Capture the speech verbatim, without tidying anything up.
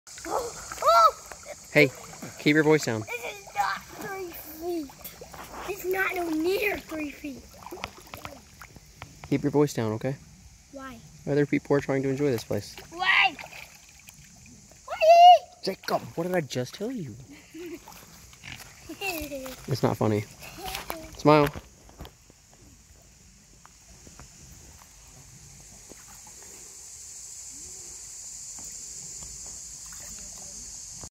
Oh, oh. Hey, keep your voice down. This is not three feet. It's not no near three feet. Keep your voice down, okay? Why? Other people are trying to enjoy this place. Why? Why? Jacob, what did I just tell you? It's not funny. Smile.